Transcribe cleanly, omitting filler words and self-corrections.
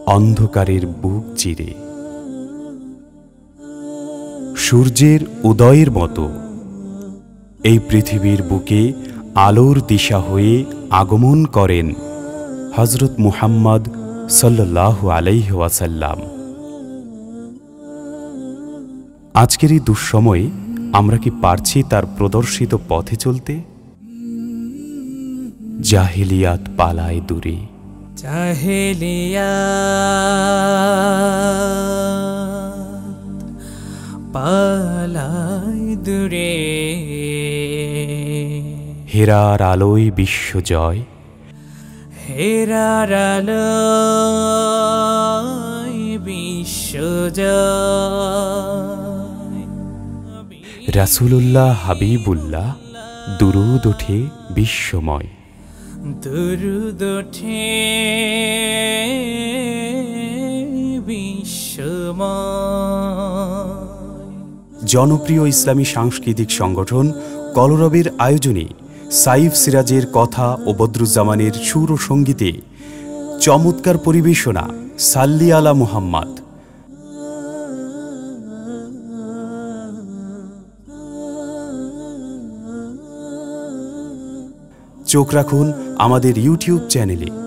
অন্ধকারের বুক চিরে সূর্যের উদয়ের মতো এই পৃথিবীর বুকে আলোর দিশা হয়ে আগমন করেন হযরত মুহাম্মদ সাল্লাল্লাহু আলাইহি ওয়াসাল্লাম। আজকের এই দুঃসময়ে আমরা কি পারছি তার প্রদর্শিত পথে চলতে? জাহেলিয়াত পালায় দূরে, জাহেলিয়াত পালায় দূরে, হেরার আলোয় বিশ্বজয়, হেরার আলোয় বিশ্বজয়। রাসূলুল্লাহ হাবিবুল্লাহ দুরূদ ওঠে বিশ্বময়, দুরূদ ওঠে বিশ্বময়। জনপ্রিয় ইসলামী সাংস্কৃতিক সংগঠন কলরবের আয়োজনে সাইফ সিরাজের কথা ও বদরুজ্জামানের সুর ও সঙ্গীতে চমৎকার পরিবেশনা সাল্লি আলা মুহাম্মদ। চোখ রাখুন আমাদের ইউটিউব চ্যানেলে।